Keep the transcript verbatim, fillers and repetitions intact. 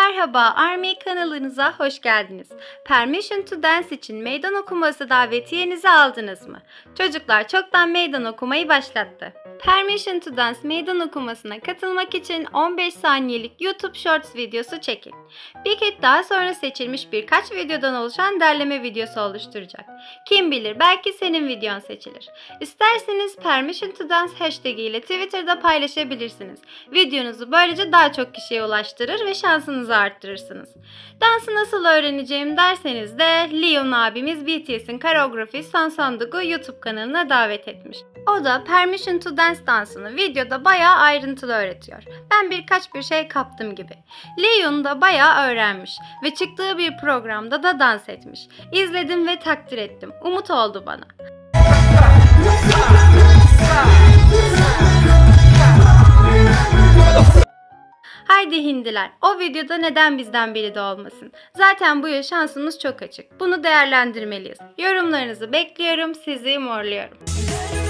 Merhaba, Army kanalınıza hoş geldiniz. Permission to Dance için meydan okuması davetiyenizi aldınız mı? Çocuklar çoktan meydan okumayı başlattı. Permission to Dance meydan okumasına katılmak için on beş saniyelik YouTube Shorts videosu çekin. Bigit daha sonra seçilmiş birkaç videodan oluşan derleme videosu oluşturacak. Kim bilir belki senin videon seçilir. İsterseniz Permission to Dance hashtag ile Twitter'da paylaşabilirsiniz. Videonuzu böylece daha çok kişiye ulaştırır ve şansınızı arttırırsınız. Dansı nasıl öğreneceğim derseniz de Leon abimiz B T S'in koreografi Sansandug'u YouTube kanalına davet etmiş. O da Permission to Dance dansını videoda bayağı ayrıntılı öğretiyor. Ben birkaç bir şey kaptım gibi. Leon da bayağı öğrenmiş ve çıktığı bir programda da dans etmiş. İzledim ve takdir ettim. Umut oldu bana. Haydi hindiler, o videoda neden bizden biri de olmasın? Zaten bu yıl şansımız çok açık. Bunu değerlendirmeliyiz. Yorumlarınızı bekliyorum, sizi morluyorum.